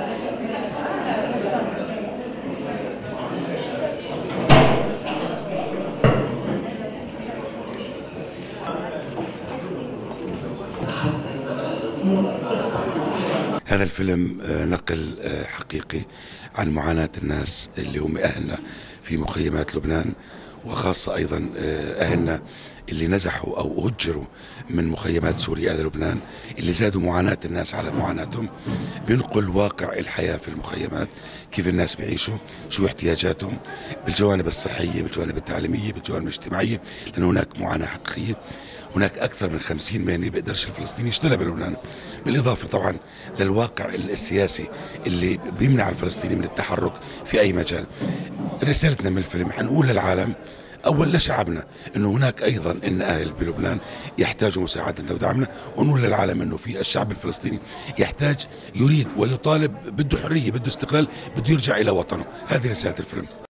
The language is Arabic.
هذا الفيلم نقل حقيقي عن معاناة الناس اللي هم أهلنا في مخيمات لبنان، وخاصة أيضا أهلنا اللي نزحوا أو هجروا من مخيمات سوريا إلى لبنان، اللي زادوا معاناة الناس على معاناتهم. بينقل واقع الحياة في المخيمات، كيف الناس بيعيشوا، شو احتياجاتهم بالجوانب الصحية، بالجوانب التعليمية، بالجوانب الاجتماعية، لأن هناك معاناة حقيقية. هناك أكثر من 50 مهنة بيقدرش الفلسطيني يشتغلها بلبنان، بالإضافة طبعا للواقع السياسي اللي بيمنع الفلسطيني من التحرك في أي مجال. رسالتنا من الفيلم حنقول للعالم، أول لشعبنا، أنه هناك أيضا إن أهل بلبنان يحتاجوا مساعدتنا ودعمنا، ونقول للعالم أنه في الشعب الفلسطيني يحتاج، يريد ويطالب، بده حرية، بده استقلال، بده يرجع إلى وطنه. هذه رسالة الفيلم.